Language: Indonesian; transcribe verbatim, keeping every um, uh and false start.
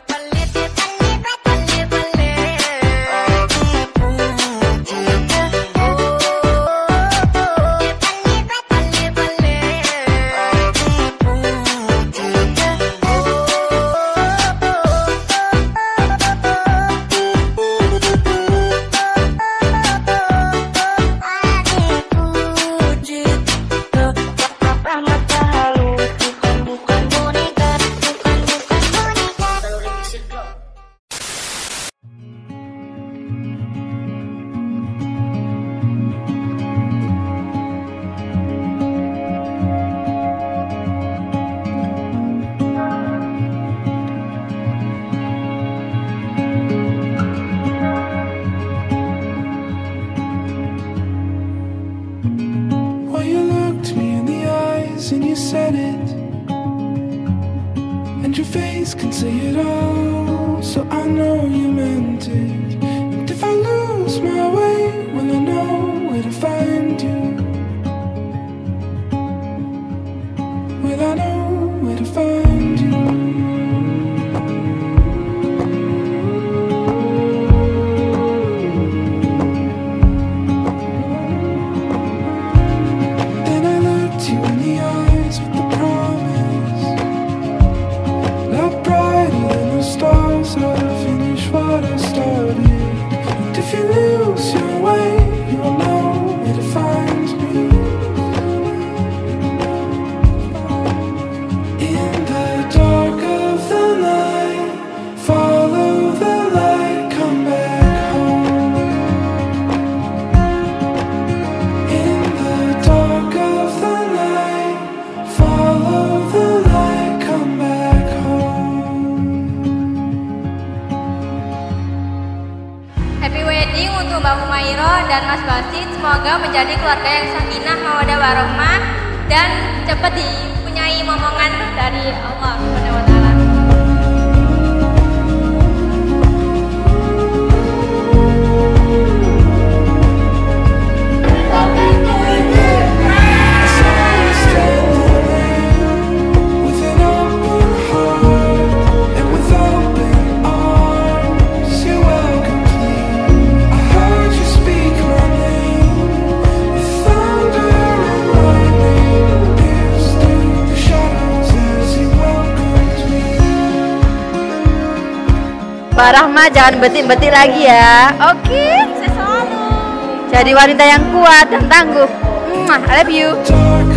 And you said it, and your face can say it all, so I know you meant it. And if I lose my way, will I know where to find you? Will I know where to find you? Mbak Humairo dan Mas Basit, semoga menjadi keluarga yang sakinah, mawaddah warahmah dan cepat dipunyai momongan dari Allah Subhanahu wa taala. Mbak Rahma jangan betik-betik lagi ya. Oke, Saya selalu jadi wanita yang kuat dan tangguh. I love you.